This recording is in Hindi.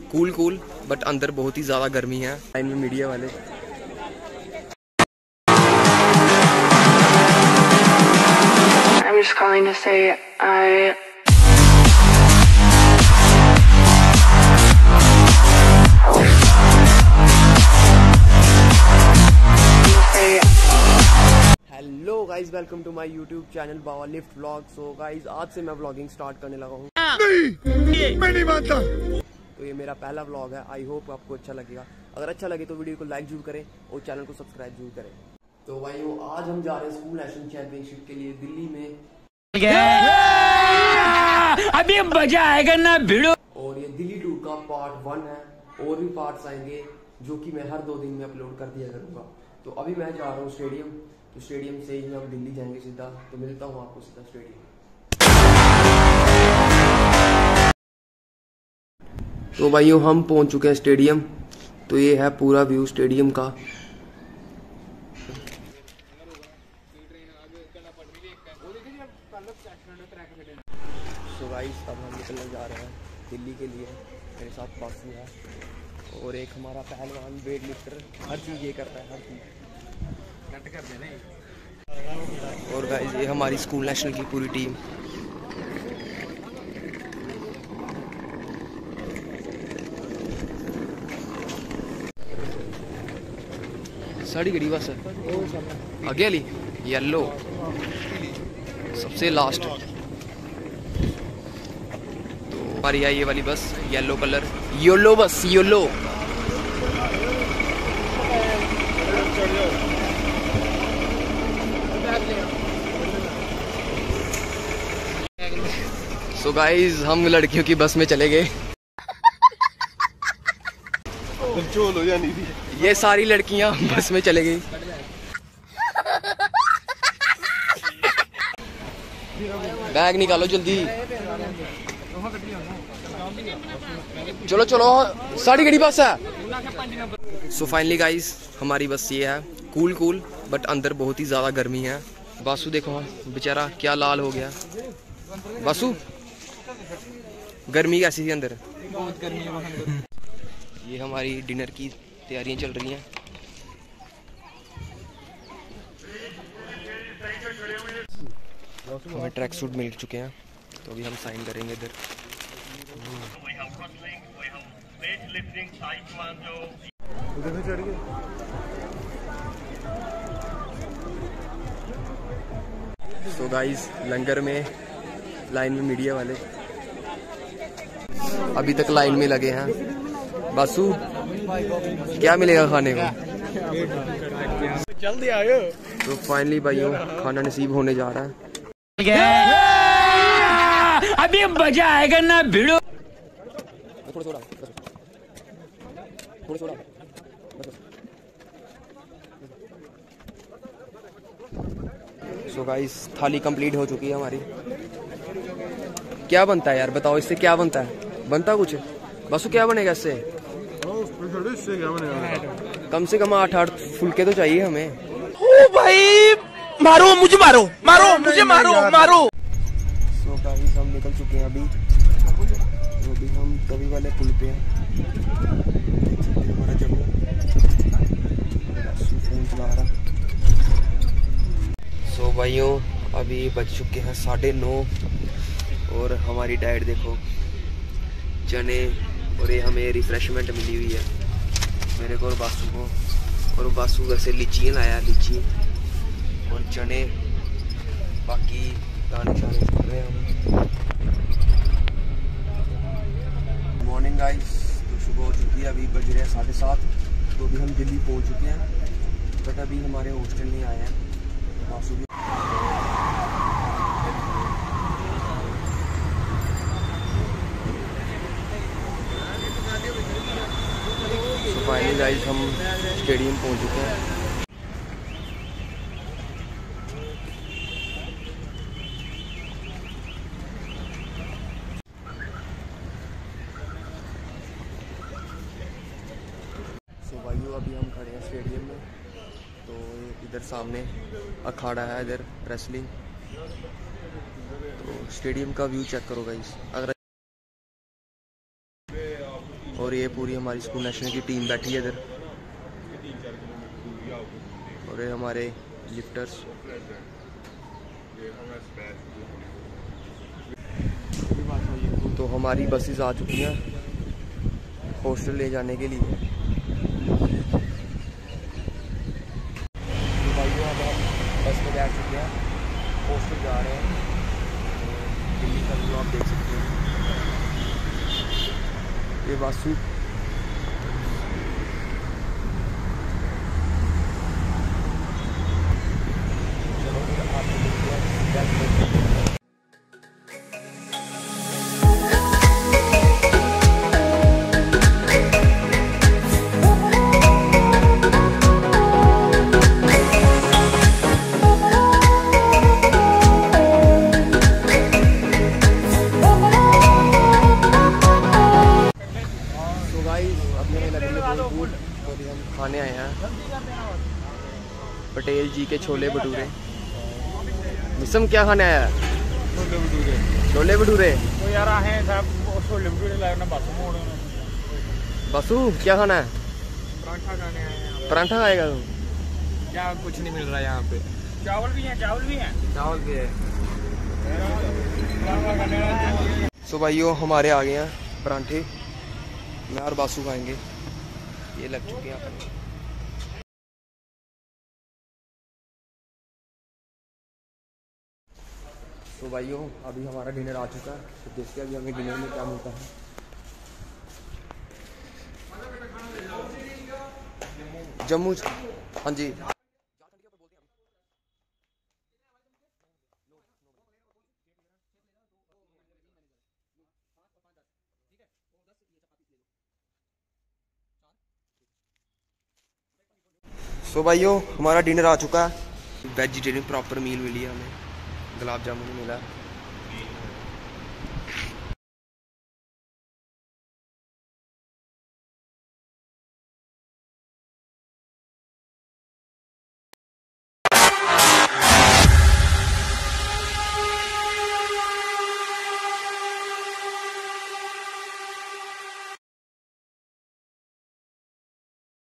कूल कूल बट अंदर बहुत ही ज़्यादा गर्मी है। लाइन में मीडिया वाले। I'm just calling to say I hello guys, welcome to my YouTube channel Baba lift vlog. So guys, आज से मैं व्लॉगिंग स्टार्ट करने लगा हूँ। नहीं, मैं नहीं मानता। तो ये मेरा पहला व्लॉग है। आई होप आपको अच्छा लगेगा। अगर अच्छा लगे तो वीडियो को लाइक जरूर करें और चैनल को सब्सक्राइब जरूर करें। तो भाई आज हम जा रहे हैं स्कूल नेशनल चैंपियनशिप के लिए दिल्ली में। अभी मजा आएगा ना भिड़ो। और ये दिल्ली टूर का पार्ट 1 है। और भी पार्ट्स आएंगे जो कि मैं हर 2 दिन में अपलोड कर दिया करूंगा। तो अभी मैं जा रहा हूँ स्टेडियम। तो स्टेडियम से ही हम दिल्ली जाएंगे सीधा। तो मिलता हूँ आपको सीधा स्टेडियम। तो भाइयों हम पहुंच चुके हैं स्टेडियम। तो ये है पूरा व्यू स्टेडियम का। तो गाइस अब हम निकलने जा रहे हैं दिल्ली के लिए। मेरे साथ बासु है और एक हमारा पहलवान वेट लिफ्टर। हर चीज़ ये करता है, हर चीज़ कर देना। और गाइस ये हमारी स्कूल नेशनल की पूरी टीम। साड़ी गड़ी बस आगे वाली येलो सबसे लास्ट। तो हमारी आई ये वाली bus yellow colour, yellow bus yellow. So guys हम लड़कियों की बस में चले गए। ये सारी लड़कियां बस में चले गई। बैग निकालो जल्दी। चलो चलो, साड़ी गड़ी बस है। सो फाइनली गाइज हमारी बस ये है। कूल कूल बट अंदर बहुत ही ज्यादा गर्मी है। बासु देखो बेचारा क्या लाल हो गया। बासु गर्मी कैसी थी अंदर? बहुत गर्मी है वहाँ। ये हमारी डिनर की तैयारियां चल रही हैं। हमें ट्रैक सूट मिल चुके हैं तो अभी हम साइन करेंगे इधर। सो गाइस लंगर में लाइन में मीडिया वाले अभी तक लाइन में लगे हैं। बासु क्या मिलेगा खाने को? जल्दी आयो। तो फाइनली भाइयों खाना नसीब होने जा रहा है। अभी मजा आएगा ना भिड़ो। सो गाइस थाली कंप्लीट हो चुकी है हमारी। क्या बनता है यार, बताओ इससे क्या बनता है? बनता कुछ? बस क्या बनेगा इससे? कम से कम 8 फुलके तो चाहिए हमें। ओ भाई मारो मुझे, मारो मारो मुझे, मारो मारो। सो गाइस हम निकल चुके हैं अभी। तो अभी हम तवी वाले पुल पे हैं। हमारा जम्मू फोन चला रहा। सो भाइयों अभी बज चुके हैं 9:30 और हमारी डाइट देखो, चने और ये हमें रिफ्रेशमेंट मिली हुई है मेरे को और बासु को। और बासु वैसे लीची लाया, लीची और चने, बाकी दाने शाने कर रहे हैं हम। मॉर्निंग गाइस, तो सुबह हो चुकी है, अभी बज रहे हैं 7:30। तो अभी हम दिल्ली पहुंच चुके हैं बट अभी हमारे हॉस्टल नहीं आए हैं। बासु भी फाइनली गाइस हम स्टेडियम पहुंच चुके हैं। सो भाइयों अभी हम खड़े हैं स्टेडियम में। तो इधर सामने अखाड़ा है, इधर रेसलिंग। तो स्टेडियम का व्यू चेक करो गाइस। अगर और ये पूरी हमारी स्कूल नेशनल की टीम बैठी है इधर, और ये हमारे लिफ्टर्स। तो हमारी बसेस आ चुकी हैं हॉस्टल ले जाने के लिए। तो भाइयों अब हम बस में बैठ चुके हैं, हॉस्टल जा रहे हैं। दिल्ली का व्यू आप देख सकते हैं, ये वासु। चलो फिर आप हम खाने आए हैं पटेल जी के छोले भटूरे। मिसम क्या खाने आया है? छोले भटूरे। छोले भटूरे तो यार आए साहब छोले भटूरे लाए ना बस मोड़। बसू क्या खाना है? पराठा खाने आए हैं। पराठा खाएगा तू? क्या कुछ नहीं मिल रहा यहाँ पे। चावल भी हैं, चावल भी हैं। चावल भी है। सो भाइयों हमारे आ गए हैं पराठे, मैं और बासु खाएंगे। ये लग चुके हैं अपने। तो भाइयों अभी हमारा डिनर आ चुका है, तो देखते हैं अभी हमें डिनर में क्या मिलता है। जम्मू। हाँ जी। सो भाइयों हमारा डिनर आ चुका है, वेजिटेरियन प्रॉपर मील मिली है हमें, गुलाब जामुन मिला।